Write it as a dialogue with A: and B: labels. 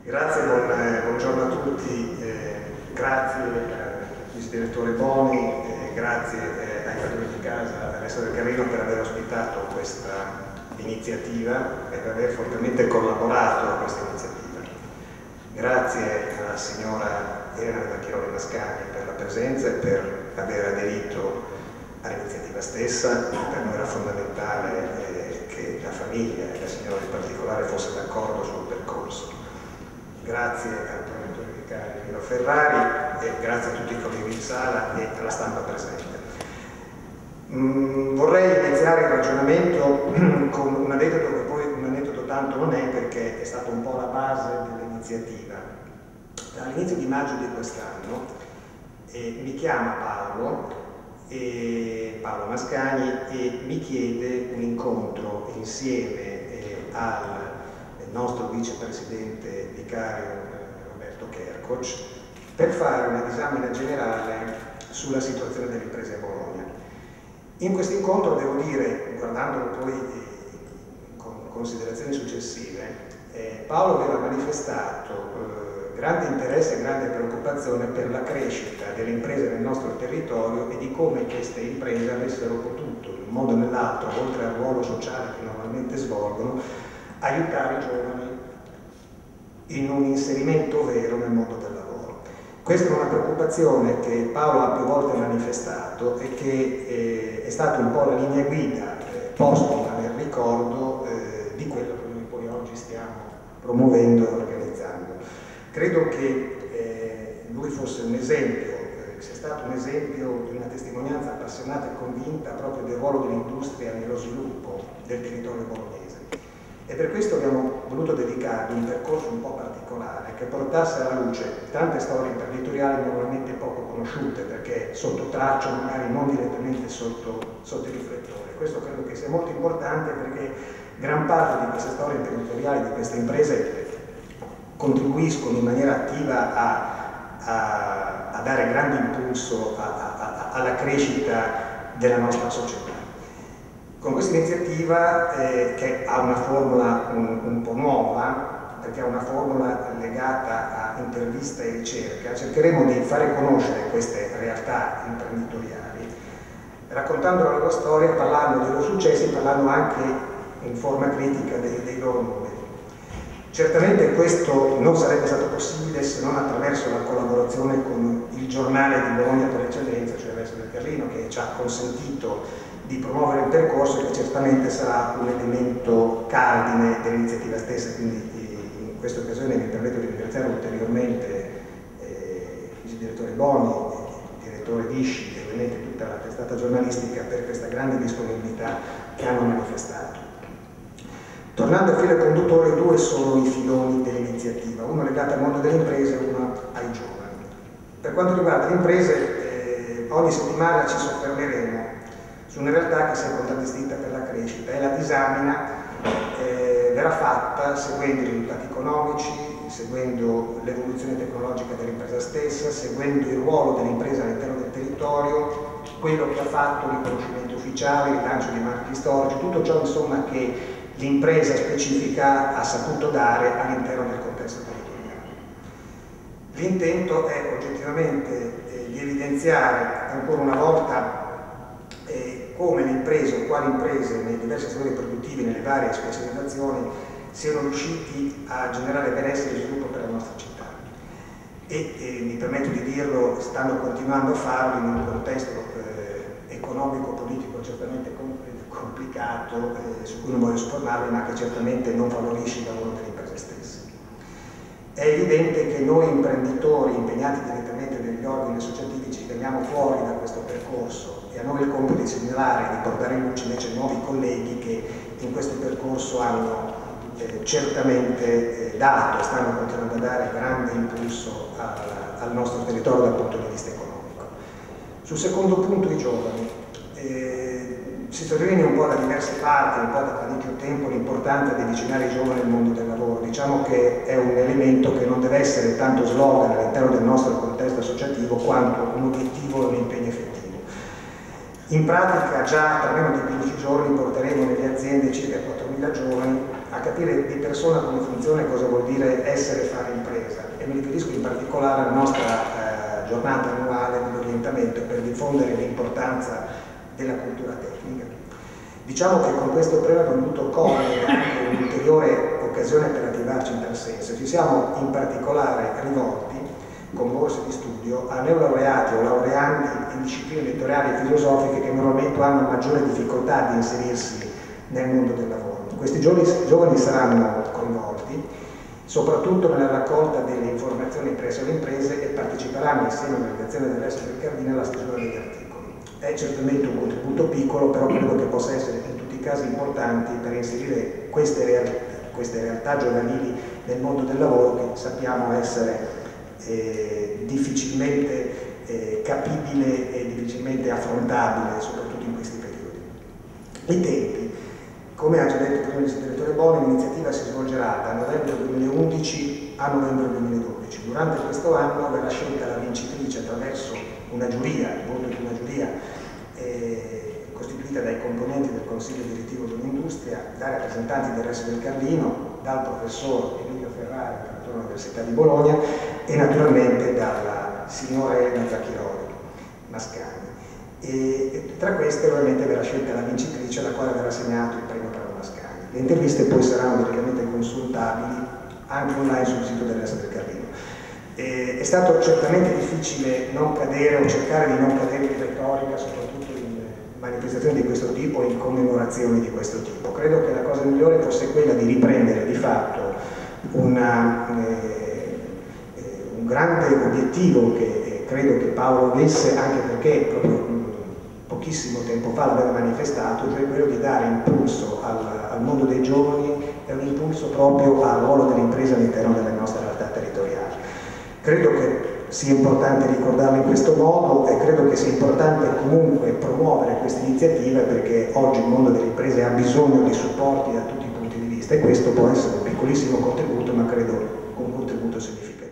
A: Grazie, buongiorno a tutti, grazie al vice direttore Boni, grazie ai padroni di casa, Alessio Del Carrino, per aver ospitato questa iniziativa e per aver fortemente collaborato a questa iniziativa. Grazie alla signora Elena Della Mascagni per la presenza e per aver aderito all'iniziativa stessa. Per noi era fondamentale che la famiglia e la signora in particolare fosse d'accordo sul percorso. Grazie al procuratore vicario Milo Ferrari e grazie a tutti i colleghi in sala e alla stampa presente. Vorrei iniziare il ragionamento con un aneddoto che poi un aneddoto tanto non è, perché è stato un po' la base dell'iniziativa. All'inizio di maggio di quest'anno mi chiama Paolo Mascagni e mi chiede un incontro insieme al nostro vicepresidente vicario Roberto Kerkoc per fare una disamina generale sulla situazione delle imprese a Bologna. In questo incontro, devo dire, guardandolo poi con considerazioni successive, Paolo aveva manifestato grande interesse e grande preoccupazione per la crescita delle imprese nel nostro territorio e di come queste imprese avessero potuto, in un modo o nell'altro, oltre al ruolo sociale che normalmente svolgono, aiutare i giovani in un inserimento vero nel mondo del lavoro. Questa è una preoccupazione che Paolo ha più volte manifestato e che è stata un po' la linea guida postuma nel ricordo di quello che noi poi oggi stiamo promuovendo e organizzando. Credo che lui fosse un esempio, sia stato un esempio di una testimonianza appassionata e convinta proprio del ruolo dell'industria nello sviluppo del territorio bolognese. E per questo abbiamo voluto dedicargli un percorso un po' particolare che portasse alla luce tante storie imprenditoriali normalmente poco conosciute, perché sotto traccia, magari non direttamente sotto il riflettore. Questo credo che sia molto importante, perché gran parte di queste storie imprenditoriali, di queste imprese, contribuiscono in maniera attiva a dare grande impulso alla crescita della nostra società. Con questa iniziativa, che ha una formula un po' nuova, perché ha una formula legata a intervista e ricerca, cercheremo di fare conoscere queste realtà imprenditoriali, raccontando la loro storia, parlando dei loro successi, parlando anche in forma critica dei loro numeri. Certamente questo non sarebbe stato possibile se non attraverso la collaborazione con il giornale di Bologna per eccellenza, cioè Alessio Del Carrino, che ci ha consentito di promuovere il percorso e che certamente sarà un elemento cardine dell'iniziativa stessa. Quindi in questa occasione mi permetto di ringraziare ulteriormente il vice direttore Boni, il direttore Disci e ovviamente tutta la testata giornalistica per questa grande disponibilità che hanno manifestato. Tornando al filo conduttore, due sono i filoni dell'iniziativa, uno legato al mondo delle imprese e uno ai giovani. Per quanto riguarda le imprese, ogni settimana ci soffermeremo su una realtà che si è contraddistinta per la crescita, e la disamina verrà fatta seguendo i risultati economici, seguendo l'evoluzione tecnologica dell'impresa stessa, seguendo il ruolo dell'impresa all'interno del territorio, quello che ha fatto, riconoscimento ufficiale, il rilancio di marchi storici, tutto ciò insomma che l'impresa specifica ha saputo dare all'interno del contesto territoriale. L'intento è oggettivamente di evidenziare ancora una volta come le imprese o quali imprese nei diversi settori produttivi, nelle varie specializzazioni, siano riusciti a generare benessere e sviluppo per la nostra città. E mi permetto di dirlo, stanno continuando a farlo in un contesto economico-politico certamente complicato, su cui non voglio soffermarmi, ma che certamente non favorisce il lavoro delle imprese stesse. È evidente che noi imprenditori impegnati direttamente negli organi associativi ci teniamo fuori da questo percorso, e a noi il compito di segnalare e di portare in luce invece nuovi colleghi che in questo percorso hanno certamente dato e stanno continuando a dare grande impulso al nostro territorio dal punto di vista economico. Sul secondo punto, i giovani. Si sottolinea un po' da diverse parti, un po' da parecchio tempo, l'importanza di avvicinare i giovani al mondo del lavoro. Diciamo che è un elemento che non deve essere tanto slogan all'interno del nostro contesto associativo quanto un obiettivo e un impegno effettivo. In pratica già tra meno di 15 giorni porteremo nelle aziende circa 4.000 giovani a capire di persona come funziona e cosa vuol dire essere e fare impresa, e mi riferisco in particolare alla nostra giornata annuale dell'orientamento per diffondere l'importanza della cultura tecnica. Diciamo che con questo premio abbiamo voluto cogliere anche un'ulteriore occasione per attivarci in tal senso. Ci siamo in particolare rivolti con borse di studio a neolaureati o laureandi in discipline letterari e filosofiche che normalmente hanno maggiore difficoltà di inserirsi nel mondo del lavoro. Questi giovani saranno coinvolti soprattutto nella raccolta delle informazioni presso le imprese e parteciperanno insieme alla redazione del Resto del Cardino alla stesura degli articoli. È certamente un contributo piccolo, però credo che possa essere in tutti i casi importanti per inserire queste realtà giovanili nel mondo del lavoro, che sappiamo essere difficilmente capibile e difficilmente affrontabile, soprattutto in questi periodi. I tempi, come ha già detto prima il direttore Boni, l'iniziativa si svolgerà da novembre 2011 a novembre 2012. Durante questo anno verrà scelta la vincitrice attraverso una giuria, il voto di una giuria costituita dai componenti del Consiglio Direttivo dell'Industria, dai rappresentanti del Resto del Carlino, dal professor Emilio Ferrari, dell'Università di Bologna, e naturalmente dalla signora Elena Zacchiroli Mascagni. E tra queste ovviamente verrà scelta la vincitrice, alla quale verrà assegnato il premio per la Mascagni. Le interviste poi saranno direttamente consultabili anche online sul sito del Resto del Carlino. È stato certamente difficile non cadere o cercare di non cadere in retorica, soprattutto in manifestazioni di questo tipo e in commemorazioni di questo tipo. Credo che la cosa migliore fosse quella di riprendere di fatto un grande obiettivo che credo che Paolo avesse, anche perché proprio pochissimo tempo fa l'aveva manifestato, cioè quello di dare impulso al mondo dei giovani e un impulso proprio al ruolo dell'impresa all'interno delle nostre realtà territoriali. Credo che sia importante ricordarlo in questo modo e credo che sia importante comunque promuovere queste iniziative, perché oggi il mondo delle imprese ha bisogno di supporti da tutti i punti di vista, e questo può essere un piccolissimo contributo, ma credo un contributo significativo.